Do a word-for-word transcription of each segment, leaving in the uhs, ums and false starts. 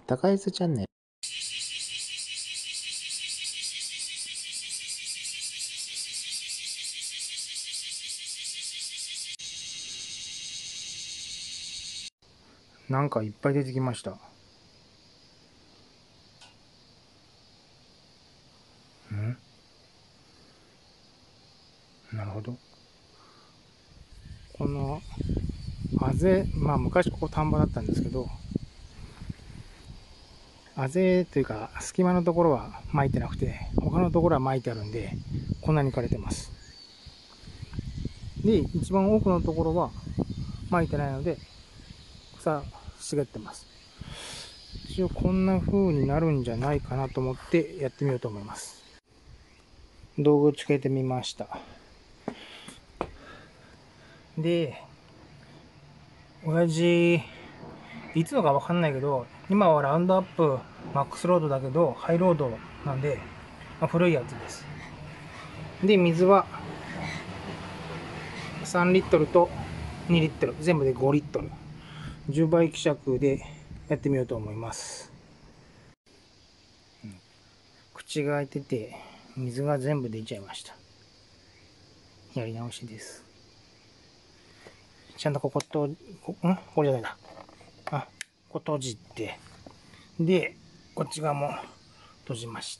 高安チャンネル。なんかいっぱい出てきました。んなるほど。このあぜ、まあ昔ここ田んぼだったんですけど、あぜというか隙間のところは巻いてなくて、他のところは巻いてあるんで、こんなに枯れてます。で、一番奥のところは巻いてないので、草茂ってます。一応こんな風になるんじゃないかなと思ってやってみようと思います。道具つけてみました。で、親父、いつのかわかんないけど、今はラウンドアップマックスロードだけど、ハイロードなんで、まあ、古いやつです。で、水はさんリットルとにリットル、全部でごリットル。じゅうばい希釈でやってみようと思います。うん、口が開いてて、水が全部出ちゃいました。やり直しです。ちゃんとここと、こんこれじゃないだ。あ、ここ閉じて、で、こっち側も閉じました。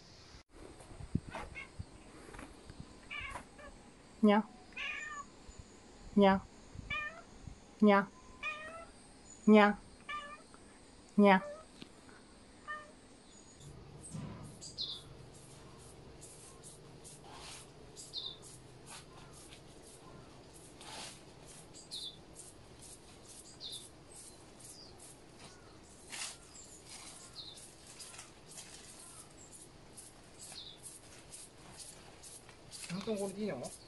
にゃ、にゃ、にゃ、にゃ、にゃ。本当にこれでいいの？